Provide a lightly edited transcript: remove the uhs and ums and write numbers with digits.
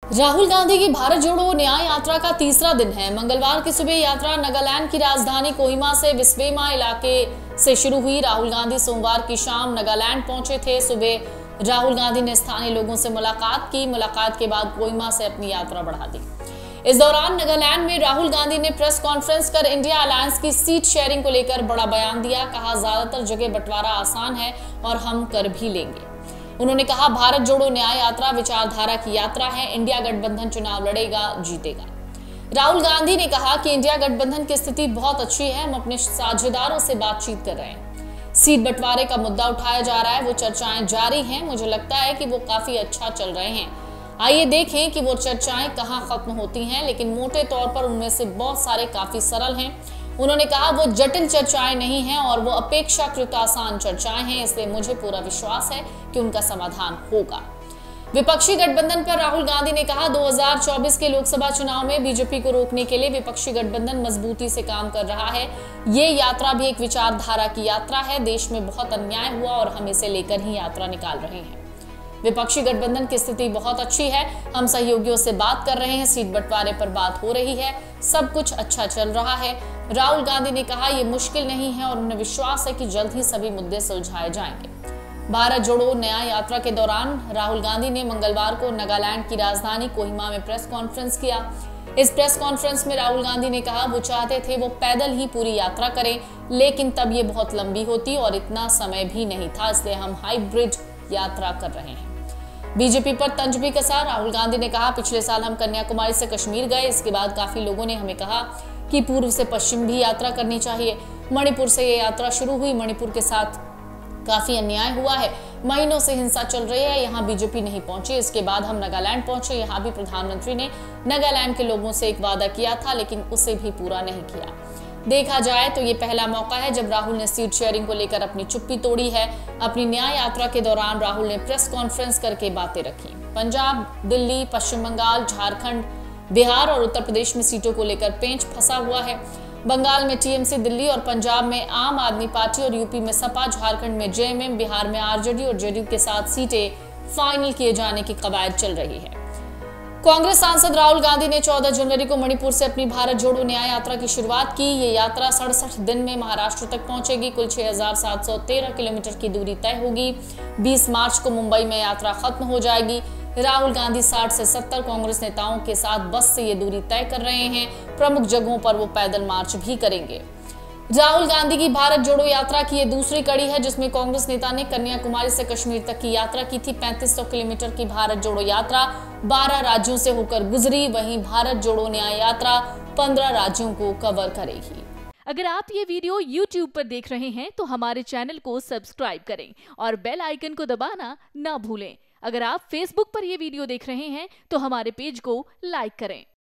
राहुल गांधी की भारत जोड़ो न्याय यात्रा का तीसरा दिन है। मंगलवार की सुबह यात्रा नागालैंड की राजधानी कोहिमा से विस्वेमा इलाके से शुरू हुई। राहुल गांधी सोमवार की शाम नागालैंड पहुंचे थे। सुबह राहुल गांधी ने स्थानीय लोगों से मुलाकात की। मुलाकात के बाद कोहिमा से अपनी यात्रा बढ़ा दी। इस दौरान नागालैंड में राहुल गांधी ने प्रेस कॉन्फ्रेंस कर इंडिया अलायंस की सीट शेयरिंग को लेकर बड़ा बयान दिया। कहा, ज्यादातर जगह बंटवारा आसान है और हम कर भी लेंगे। उन्होंने कहा, भारत जोड़ो न्याय यात्रा विचारधारा की यात्रा है। इंडिया गठबंधन चुनाव लड़ेगा, जीतेगा। राहुल गांधी ने कहा कि इंडिया गठबंधन की स्थिति बहुत अच्छी है। हम अपने साझेदारों से बातचीत कर रहे हैं। सीट बंटवारे का मुद्दा उठाया जा रहा है, वो चर्चाएं जारी हैं। मुझे लगता है कि वो काफी अच्छा चल रहे हैं। आइए देखें कि वो चर्चाएं कहां खत्म होती हैं, लेकिन मोटे तौर पर उनमें से बहुत सारे काफी सरल हैं। उन्होंने कहा, वो जटिल चर्चाएं नहीं हैं और वो अपेक्षाकृत आसान चर्चाएं हैं, इसलिए मुझे पूरा विश्वास है कि उनका समाधान होगा। विपक्षी गठबंधन पर राहुल गांधी ने कहा, 2024 के लोकसभा चुनाव में बीजेपी को रोकने के लिए विपक्षी गठबंधन मजबूती से काम कर रहा है। ये यात्रा भी एक विचारधारा की यात्रा है। देश में बहुत अन्याय हुआ और हम इसे लेकर ही यात्रा निकाल रहे हैं। विपक्षी गठबंधन की स्थिति बहुत अच्छी है। हम सहयोगियों से बात कर रहे हैं, सीट बंटवारे पर बात हो रही है, सब कुछ अच्छा चल रहा है। राहुल गांधी ने कहा, यह मुश्किल नहीं है और उन्हें विश्वास है कि जल्द ही सभी मुद्दे सुलझाए जाएंगे। भारत जोड़ो न्याय यात्रा के दौरान राहुल गांधी ने मंगलवार को नागालैंड की राजधानी कोहिमा में प्रेस कॉन्फ्रेंस किया। इस प्रेस कॉन्फ्रेंस में राहुल गांधी ने कहा, वो चाहते थे वो पैदल ही पूरी यात्रा करें, लेकिन तब ये बहुत लंबी होती और इतना समय भी नहीं था, इसलिए हम हाइब्रिड यात्रा कर रहे हैं। बीजेपी पर तंज भी कसा। राहुल गांधी ने कहा, पिछले साल हम कन्याकुमारी से कश्मीर गए, इसके बाद काफी लोगों ने हमें कहा कि पूर्व से पश्चिम भी यात्रा करनी चाहिए। मणिपुर से ये यात्रा शुरू हुई। मणिपुर के साथ काफी अन्याय हुआ है, महीनों से हिंसा चल रही है, यहाँ बीजेपी नहीं पहुंची। इसके बाद हम नागालैंड पहुंचे। यहाँ भी प्रधानमंत्री ने नागालैंड के लोगों से एक वादा किया था, लेकिन उसे भी पूरा नहीं किया। देखा जाए तो ये पहला मौका है जब राहुल ने सीट शेयरिंग को लेकर अपनी चुप्पी तोड़ी है। अपनी न्याय यात्रा के दौरान राहुल ने प्रेस कॉन्फ्रेंस करके बातें रखी। पंजाब, दिल्ली, पश्चिम बंगाल, झारखंड, बिहार और उत्तर प्रदेश में सीटों को लेकर पेंच फंसा हुआ है। बंगाल में टीएमसी, दिल्ली और पंजाब में आम आदमी पार्टी और यूपी में सपा, झारखंड में जेएमएम, बिहार में आरजेडी और जेडीयू के साथ सीटें फाइनल किए जाने की कवायद चल रही है। कांग्रेस सांसद राहुल गांधी ने 14 जनवरी को मणिपुर से अपनी भारत जोड़ो न्याय यात्रा की शुरुआत की। ये यात्रा 67 दिन में महाराष्ट्र तक पहुंचेगी। कुल 6713 किलोमीटर की दूरी तय होगी। 20 मार्च को मुंबई में यात्रा खत्म हो जाएगी। राहुल गांधी 60 से 70 कांग्रेस नेताओं के साथ बस से ये दूरी तय कर रहे हैं। प्रमुख जगहों पर वो पैदल मार्च भी करेंगे। राहुल गांधी की भारत जोड़ो यात्रा की ये दूसरी कड़ी है, जिसमें कांग्रेस नेता ने कन्याकुमारी से कश्मीर तक की यात्रा की थी। 3500 किलोमीटर की भारत जोड़ो यात्रा 12 राज्यों से होकर गुजरी। वहीं भारत जोड़ो न्याय यात्रा 15 राज्यों को कवर करेगी। अगर आप ये वीडियो YouTube पर देख रहे हैं तो हमारे चैनल को सब्सक्राइब करें और बेल आइकन को दबाना ना भूलें। अगर आप Facebook पर ये वीडियो देख रहे हैं तो हमारे पेज को लाइक करें।